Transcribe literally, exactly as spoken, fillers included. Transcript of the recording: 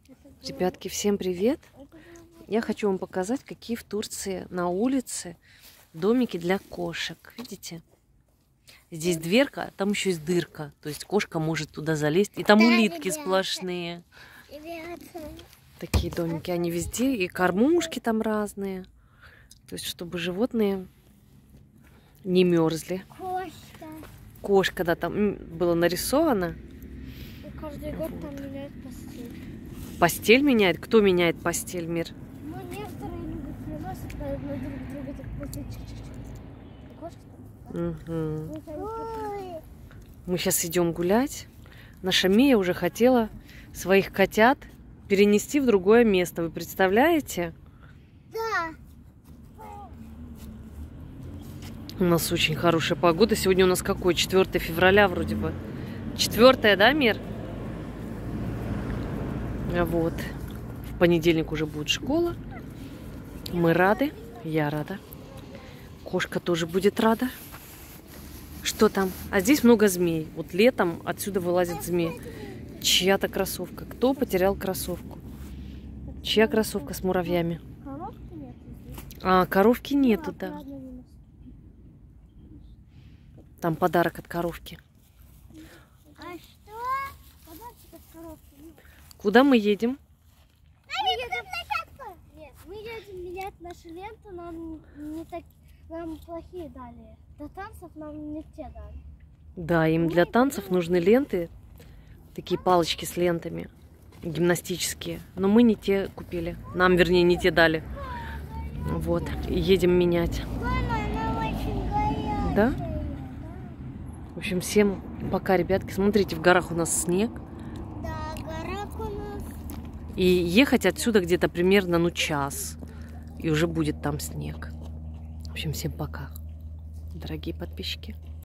Ребятки, всем привет! Я хочу вам показать, какие в Турции на улице домики для кошек. Видите? Здесь дверка, а там еще есть дырка. То есть кошка может туда залезть. И там Да, улитки ребята. сплошные. Ребята. Такие домики, они везде. И кормушки там разные. То есть, чтобы животные не мерзли. Кошка. Кошка, да, там было нарисовано. И каждый год вот. Там меняют постель. Постель меняет? Кто меняет постель, Мир? Ну, некоторые люди приносят на, на друг друга так постель. Кошка? Угу. Ой. Мы сейчас идем гулять. Наша Мия уже хотела своих котят перенести в другое место. Вы представляете? Да. У нас очень хорошая погода. Сегодня у нас какой? четвёртое февраля вроде бы. четвёртое, да, Мир? Вот. В понедельник уже будет школа. Мы рады. Я рада. Кошка тоже будет рада. Что там? А здесь много змей. Вот летом отсюда вылазят змеи. Чья-то кроссовка. Кто потерял кроссовку? Чья кроссовка с муравьями? Коровки нет здесь. А, коровки нету, да. Там подарок от коровки. А что? Подарочек от коровки. Куда мы едем? Мы едем... Нет, мы едем менять наши ленты, нам не так, нам плохие дали. До танцев нам не те дали. Да, им для танцев нужны ленты, такие палочки с лентами, гимнастические. Но мы не те купили, нам, вернее, не те дали. Вот, едем менять. Мама, она очень горячая. Да? В общем, всем пока, ребятки. Смотрите, в горах у нас снег. Да, гора у нас. И ехать отсюда где-то примерно, ну, час. И уже будет там снег. В общем, всем пока, дорогие подписчики.